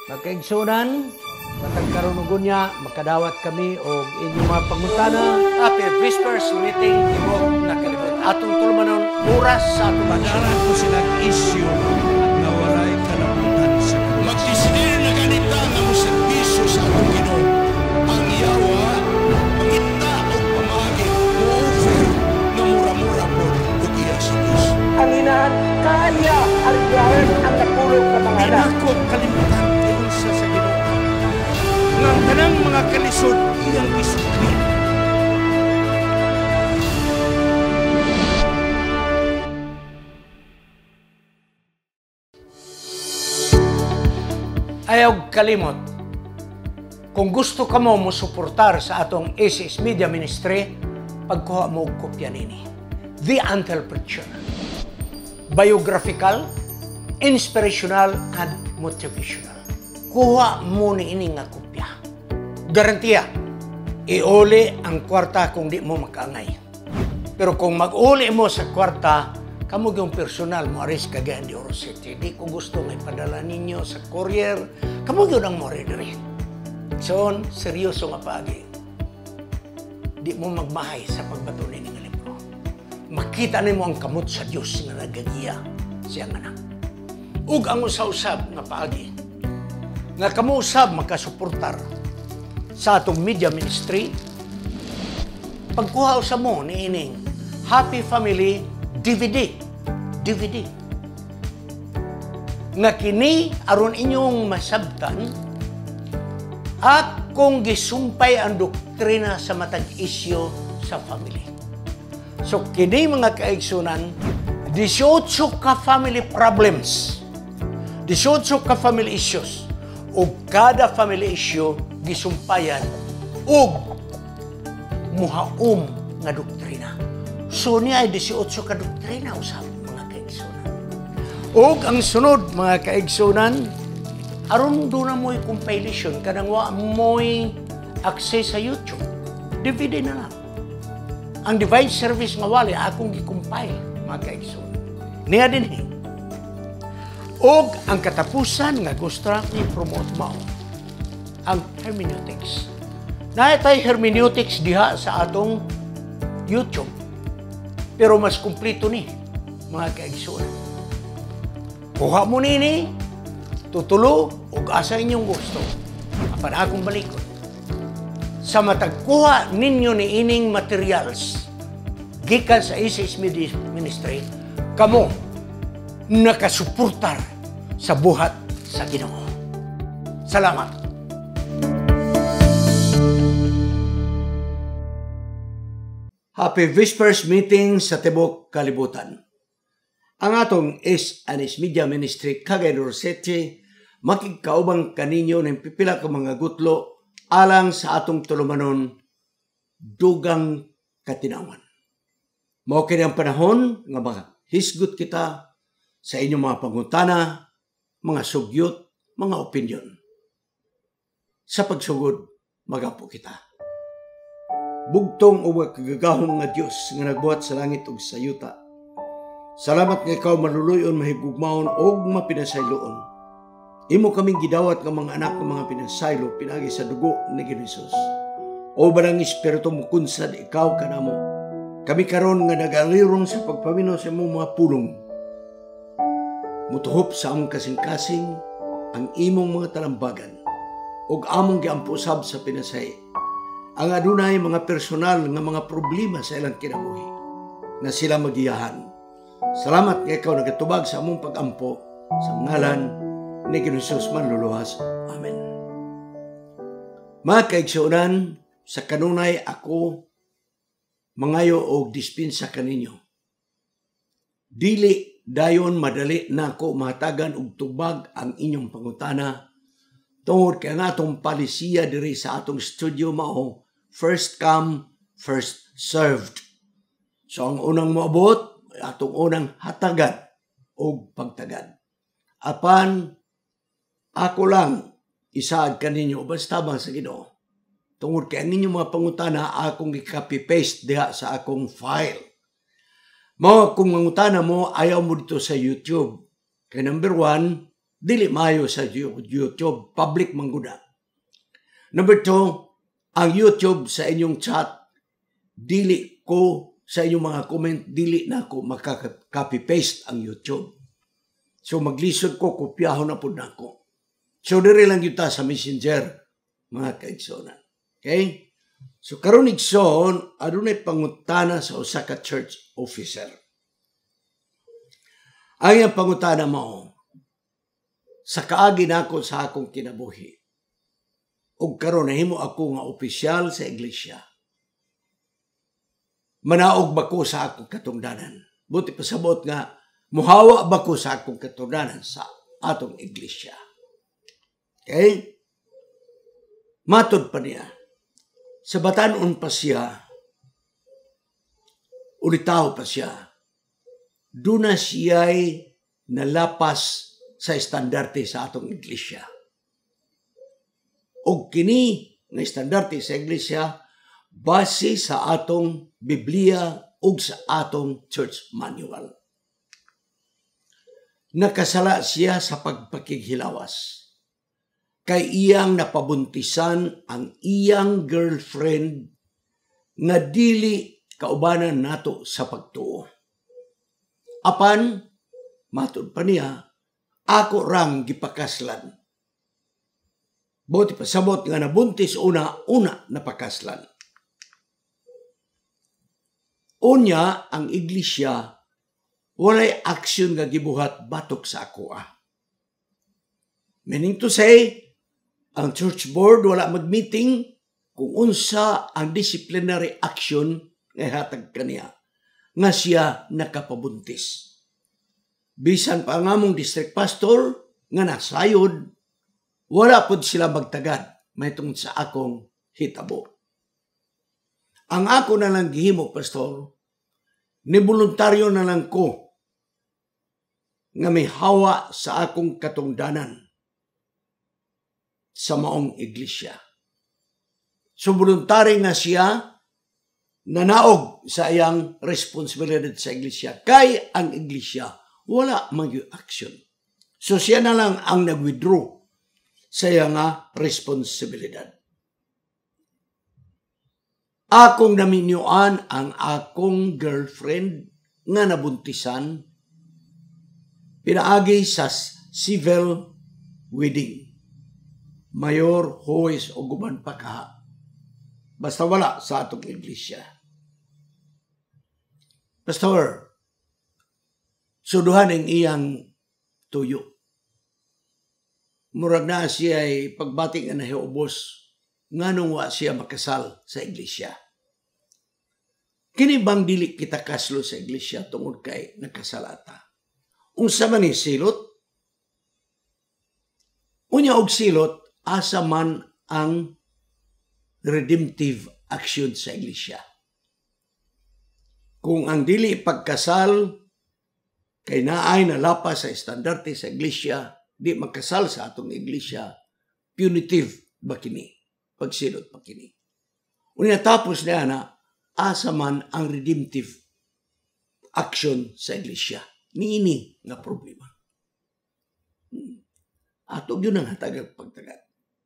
Magkaigsunan, matag karunugon niya, makadawat kami o inyong mga pangutana. Happy Whispers meeting tibok na kalibot. Atong tulmanon oras sa atong Padaran ko silang issue na walay kalabutan sa Diyos. Magdisidir na ganita nga mo serbisyo sa atong Ginoo. Ang yawa, mangita o pamagi, mo-offer na mura-mura po ug iya sa Diyos. ang inahan kanya aligaran ang napulog sa mga anak. Ako kalimutan tiyon sa Ginoo. Nga ang tanang mga kalisod iyang isukli. Ayaw kalimot. Kung gusto ka mo suportar sa atong ACS Media Ministry, pagkuha mo og kopya nini. The Until Preacher. Biographical, inspirational, and motivational. Kuha mo ni ini nga kopya. Garantiya, iuli ang kwarta kung di mo makaangay. Pero kung mag-uli mo sa kwarta, kamo yung personal mo aris Cagayan de Oro City. Di ko gusto nga ipadala ninyo sa courier. Kamo yun ang mo rin. So, seryoso nga paagi. Di mo magmahay sa pagbato ni nga libro. Makita ni mo ang kamot sa Diyos nga nagagiya siyang anak. Ug ang usab nga paagi. Nga kamo usab makasuportar sa atong media ministry. Pagkuha usab mo ni ining Happy Family DVD. Nga kini aron inyong masabtan at kung gisumpay ang doktrina sa matag isyo sa family. So kini mga kaigsunan, 18 ka family problems, 18 ka family issues, o kada family issue gisumpayan og muhaom nga doktrina. So niya ay 18 ka doktrina usab mga kaigsunan. O ang sunod mga kaigsunan, aron doon na mo'y compilation, kanang wa mo'y access sa YouTube. DVD na lang. Ang device service nga wali, akong gi-compile mga kaigsunan. Niya din eh. O ang katapusan nga gusto ni promote mo, ang hermeneutics. Naitay hermeneutics diha sa atong YouTube. Pero mas kumplito ni, mga kaigsunan. Kuha mo nini, tutulo, ug asa inyong gusto. Apan akong balikod. Sa matagkuha ninyo ni ining materials, gikan sa ACS Media Ministry, kamo nakasuportar sa buhat sa Ginoo. Salamat. Happy Whispers meeting sa Tibok Kalibutan. Ang atong ACS Media Ministry Cagayan de Oro City makigkaubang kaninyo ng pipila ka mga gutlo alang sa atong tulumanon dugang katinawan. Mao kini ang panahon nga makahisgot kita sa inyong mga pangutana, mga sugyot, mga opinyon. Sa pagsugod, magapo kita. Bugtong o kagagahon nga Diyos nga nagbuhat sa langit ug sa yuta. Salamat nga ikaw maluluyon, mahigugmaon o mapinasayloon. Imo kaming gidawat nga mga anak ng mga pinasaylo pinagi sa dugo ni Jesus. O barang espiritu mo kunsad ikaw kanamo. Kami karon nga nagalirong sa pagpamino sa imong mga pulong. Mutuhop sa among kasing-kasing ang imong mga talambagan ug among giampusab sa pinasay. Ang adunay mga personal nga mga problema sa ilang kinabuhi na sila magiyahan. Salamat nga ikaw nagatubag sa among pag-ampo sa ngalan ni Jesus manluluwas. Amen. Mga kaigsunan, sa kanunay ako mangayo og dispensa kaninyo. Dili dayon madali na ako mahatagan og tubag ang inyong pangutana tungod kay ang atong palisiya diri sa atong studio mao first come, first served. So ang unang moabot, atong unang hatagan o pagtagad. Apan, ako lang, isaad kaninyo, basta ba sa Ginoo. Tungod kay ang inyong mga pangutana, akong i-copy-paste diha sa akong file. Kung mangutana mo, ayaw mo dito sa YouTube. Kaya number 1, dili maayo sa YouTube, public mangguna. Number 2, ang YouTube sa inyong chat, dili ko sa inyong mga comment, dili na ko makaka-copy-paste ang YouTube. So maglisod ko, kopyahon na po na ko. So diri lang yuta sa Messenger, mga kaigsonan. Okay? So karon igsoon, adunay pangutana sa usa ka church officer. Ang iyang pangutana mo, sa kaagi nako sa akong kinabuhi, ug karon nahimo ako nga opisyal sa iglesia. Manaog ba ko sa akong katungdanan? Buti pasabot nga, muhawa ba ko sa akong katungdanan sa atong iglesia? Okay? Matod pa niya, sa batanon pa siya, ulitaw pa siya, doon na siya'y nalapas sa estandarte sa atong iglesia. O kini nga estandarte sa iglesia, base sa atong Biblia o sa atong church manual. Nakasala siya sa pagpakighilawas. Kay iyang napabuntisan ang iyang girlfriend nga dili kaubanan nato sa pagtuo. Apan, matod pa niya, ako rang gipakaslan. Buti pasabot nga nabuntis una napakaslan. Unya, ang iglesia, walay aksyon nga gibuhat batok sa ako. Meaning to say, ang church board wala mag-meeting kung unsa ang disciplinary action nga hatag kaniya nga siya nakapabuntis. Bisan pa nga mong district pastor nga nasayod, wala pod sila magtagad maytong sa akong hitabo. Ang ako na lang gihimo, pastor, ni voluntaryo na lang ko nga may hawa sa akong katungdanan sa maong iglesia. So voluntary nga siya nanaog sa iyang responsibilidad sa iglesia. Kay ang iglesia wala mag-action. So siya na lang ang nag-withdraw sa iyang responsibilidad. Akong naminyuan ang akong girlfriend nga nabuntisan pinaagi sa civil wedding. Mayor, huwes o guban pa kaha. Basta wala sa atong iglesia. Pastor, suduhan ang iyang tuyo. Murag na siya ay pagbati nga nahiubos, nga nung wa siya makasal sa iglesia. Kini bang dili kita kaslo sa iglesia tungod kay nakasalata? Unsa man ni silot? Unya og silot, asa man ang redemptive action sa iglesia. Kung ang dili pagkasal kay naay nalapas sa estandarte sa iglesia, di magkasal sa atong iglesia, punitive ba kini? Pagsilot pa kini. Unya tapos na na, asa man ang redemptive action sa iglesia. Niini nga problema. Ato yun ang hatagag pagtagad.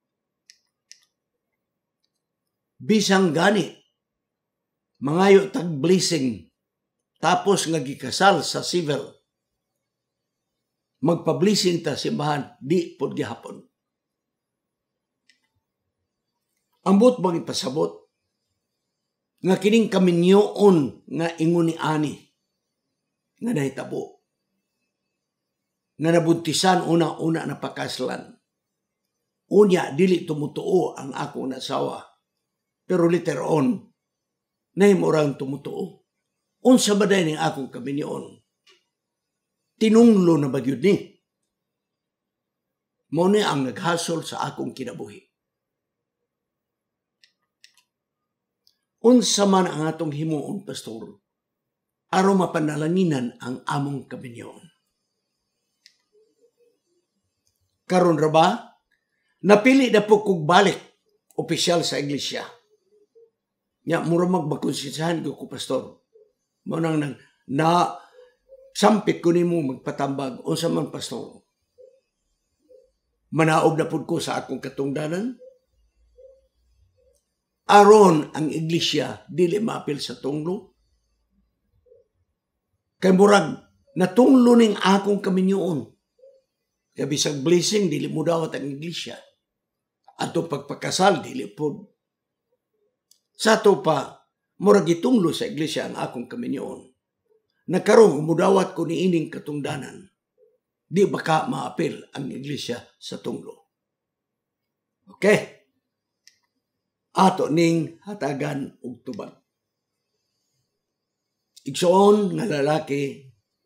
Bisang gani, mangayo tag blessing, tapos nga gikasal sa civil, magpa-blessing ta simbahan, di pod gihapon. Ambot bang ipasabot, nga kining kaminyoon nga ingon ni ani, nga nahitabo, nga nabuntisan una-una na pakaslan. Unya, dili tumutuo ang akong nasawa. Pero later on, nahimurang tumutuo. Unsa ba dahil ng akong kaminyoon? Tinunglo na ba yun ni? Muna ang naghasol sa akong kinabuhi. Unsa man ang atong himuon, pastor, aron mapanalanginan ang among kaminyoon. Karon ra ba? Napili na po kong balik opisyal sa iglesia. Nya mura magbakonsensyahan ko pastor. Mo nang na sampit ko nimo magpatambag unsa man pastor. manaog na pud ko sa akong katungdanan. Aron ang iglesia dili maapil sa tunglo. Kay murag natunglo ning akong kaminyoon. Kaya bisag blessing dili mo dawat ang iglesia. Ato pagpakasal dili pud. Sa to pa murag gitunglo sa iglesia ang akong kaminyoon. Nagkaroon mudawat ko ni ining katungdanan. Di baka maapil ang iglesia sa tunglo. Okay. Ato ning hatagan og tubag. Igsoon nga lalaki,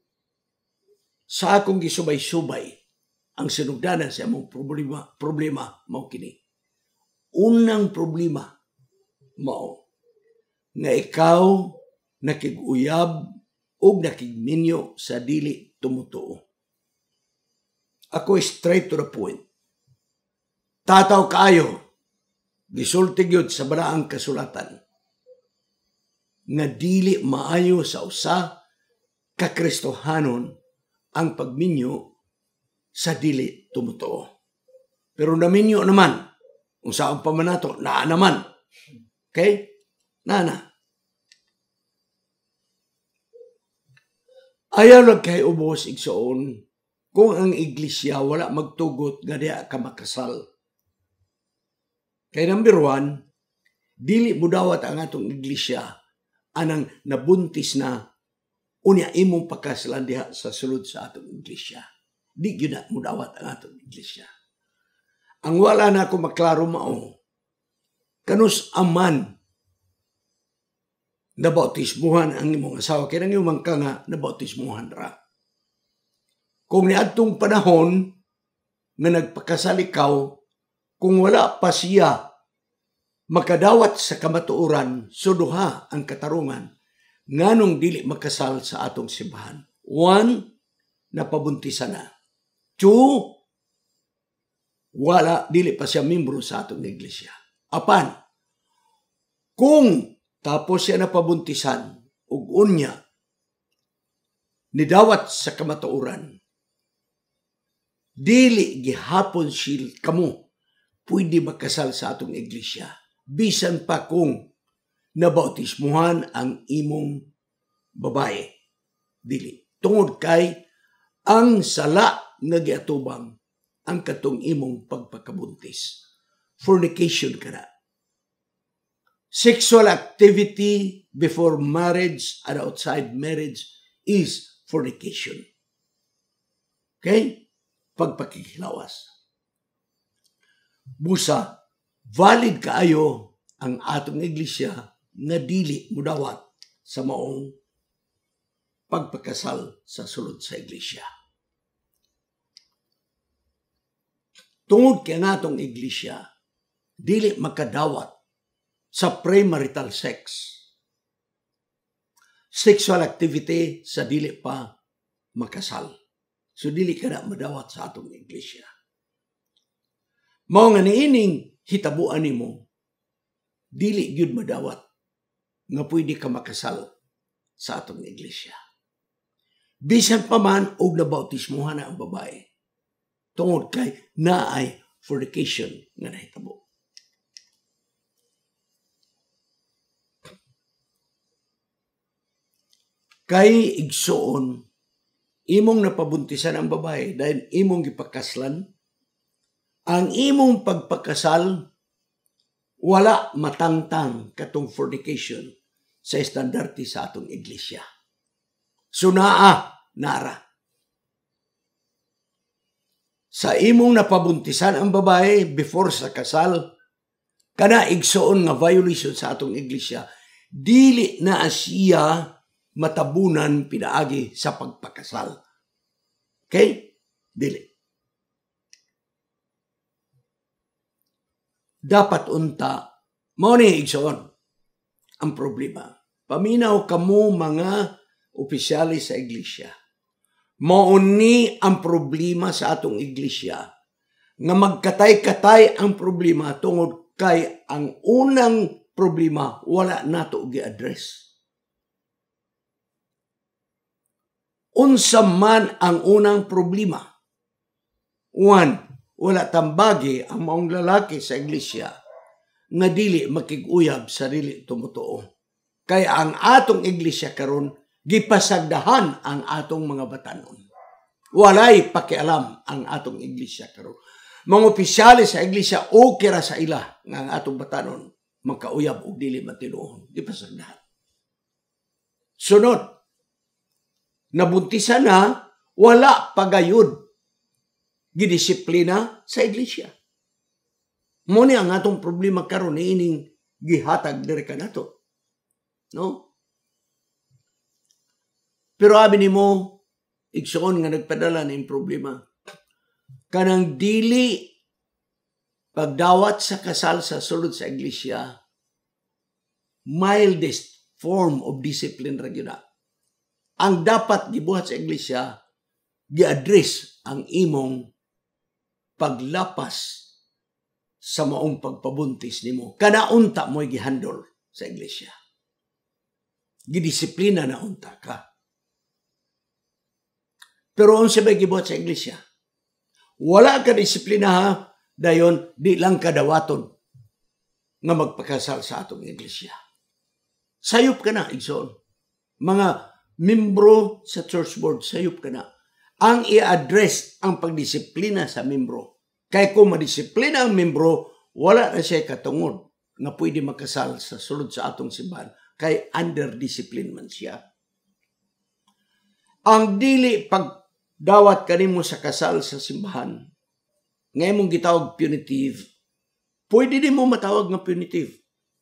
sa akong gisubay-subay ang sinugdanan sa among problema mao kini. Unang problema mao nga ikaw nakig-uyab o nakigminyo sa dili tumutuo. Ako straight to the point. Tataw kaayo, gisultig yun sa balaang kasulatan nga dili maayo sa usa ka Kristohanon ang pagminyo sa dili tumutuo. Pero naminyo naman, kung saan pa man nato, naa naman. Okay? Nana. Ayaw lang kay ubos igsoon kung ang iglesia wala magtugot nga diha ka makasal. Kay number 1, dili mudawat ang atong iglesia anang nabuntis na unya imong pagkasalan diha sa sulod sa atong iglesia. Di gyud na mudawat ang atong iglesia. Ang wala na ako maklaro mao, kanus aman nabautismuhan ang imong asawa, kaya nang imong ka nga nabautismuhan ra. Kung niadtong panahon nga nagpakasal ikaw, kung wala pa siya makadawat sa kamatuoran, suduha ang katarungan, nganong dili makasal sa atong simbahan. 1, napabuntisan na. 2, wala, dili pa siya membro sa atong iglesia. Apan, kung tapos siya napabuntisan, ug unya, nidawat sa kamatuoran, dili gihapon sil kamo pwede makasal sa atong iglesia. Bisan pa kung nabautismuhan ang imong babae. Dili. Tungod kay ang sala nga giatubang ang katong imong pagpakabuntis. Fornication ka na. Sexual activity before marriage and outside marriage is fornication. Okay? Pagpakikilawas. Busa, valid kaayo ang atong iglesia nga dili mudawat sa maong pagpakasal sa sulod sa iglesia. Tungod kay nga atong iglesia, dili makadawat sa premarital sex. Sexual activity sa dili pa makasal. So dili ka na madawat sa atong iglesia. Mao nga niining hitabuan nimo, dili gyud madawat nga pwede ka makasal sa atong iglesia. Bisan pa man og nabautismuhan na ang babae, tungod kay naay fornication nga nahitabo. Kay igsoon, imong napabuntisan ang babae dahil imong gipakaslan, ang imong pagpakasal wala matangtang katong fornication sa estandarte sa atong iglesia. Sunaa, nara. Sa imong napabuntisan ang babae before sa kasal, kana igsoon nga violation sa atong iglesia, dili na siya matabunan pinaagi sa pagpakasal. Okay? Dili. Dapat unta, mao ni igsoon ang problema. Paminaw kamo mga opisyalis sa iglesia. Mao ni ang problema sa atong iglesia nga magkatay-katay ang problema tungod kay ang unang problema wala nato gi-address. Unsa man ang unang problema? 1, wala tambagi ang maong lalaki sa iglesia nga dili makig-uyab sa dili tumutuo. Kaya ang atong iglesia karon gipasagdahan ang atong mga batanon. Walay pakialam ang atong iglesia karon. Mga opisyales sa iglesia okay ra sa ila nga ang atong batanon makauyab og dili matinuon. Gipasagdahan. Sunod, nabuntisan na wala pagayud gidisiplina sa iglesia. Mo ni ang atong problema karon ining gihatag diri kanato. No? Pero abi nimo igsoon nga nagpadala ning problema. Kanang dili pagdawat sa kasal sa sulod sa iglesia, mildest form of discipline ra gyud. Ang dapat gibuhat sa iglesia, gi-address ang imong paglapas sa maong pagpabuntis nimo. Kana unta mo'y gihandle sa iglesia. Gidisiplina na unta ka. Pero unsa ba gibuhat sa iglesia? Wala ka disiplina ha, dayon di lang kadawaton nga magpakasal sa atong iglesia. Sayop ka na, igsoon. Mga membro sa church board, sayop ka na. Ang i-address ang pagdisiplina sa membro. Kaya kung madisiplina ang membro, wala na siya katungod na pwede makasal sa sulod sa atong simbahan. Kay under-discipline man siya. Ang dili pagdawat kanimo sa kasal sa simbahan, ngayon mong gitawag punitive, pwede din mo matawag nga punitive.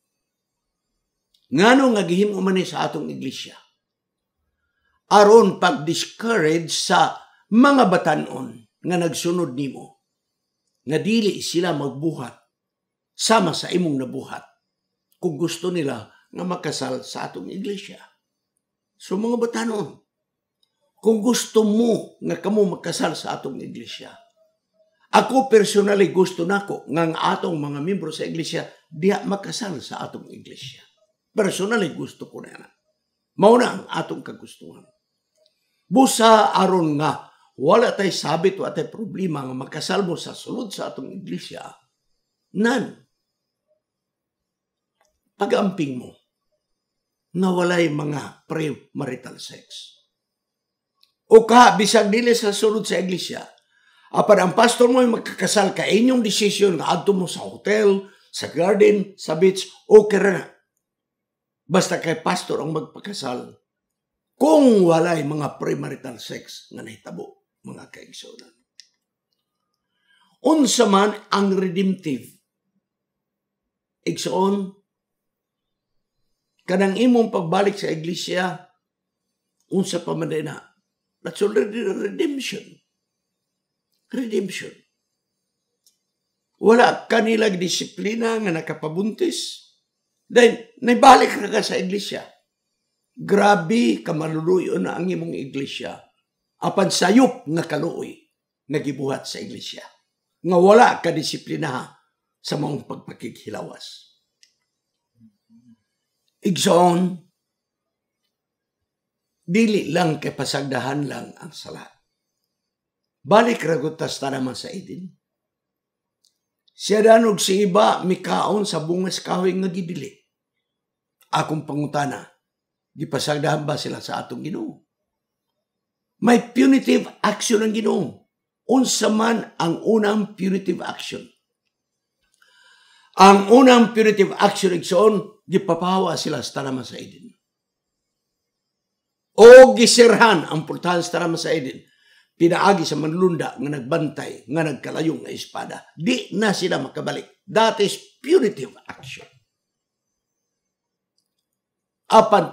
Ngano nga gihimo man sa atong iglesia. Aron pag-discourage sa mga batanon nga nagsunod nimo, nga dili sila magbuhat sama sa imong nabuhat kung gusto nila nga makasal sa atong iglesia. So mga batanon, kung gusto mo nga kamo makasal sa atong iglesia, ako personally gusto nako nga ang atong mga membro sa iglesia diha makasal sa atong iglesia. Personally gusto ko na. Mao na ang atong kagustuhan. Busa aron nga wala tay sabit wa tay problema nga makasal mo sa sulod sa atong iglesia. Nan pag-amping mo na walay mga pre-marital sex. O ka bisag dili sa sulod sa iglesia, apan ang pastor mo ay magkakasal ka inyong desisyon nga adto mo sa hotel, sa garden, sa beach, okay ra na. Basta kay pastor ang magpakasal. Kung walay mga premarital sex nga nahitabo, mga kaigsunan. Unsa man ang redemptive. Igsoon, kanang imong pagbalik sa iglesia, unsa pa man na, that's already redemption. Redemption. Wala kanilang disiplina nga nakapabuntis. Then, naibalik na ka sa iglesia. Grabe ka maluluyo na ang imong iglesia. Apan sayop nga kaluoy nagibuhat sa iglesia. Nga wala ka disiplina sa mga pagpakikhilawas. Igsoon, dili lang kay pasagdahan lang ang sala. Balik ragutas ta naman sa Eden. Siya danog si iba mikaon sa bungas kahoy nga gidili. Akong pangutana, gipasagdahan ba sila sa atong Ginoo? May punitive action ang Ginoo. Unsa man ang unang punitive action? Ang unang punitive action igsoon, gipapahawa sila sa tanaman sa Eden. O gisirhan ang pultahan sa tanaman sa Eden. Pinaagi sa manlunda nga nagbantay, nga nagkalayong nga espada. Di na sila makabalik. That is punitive action. Apan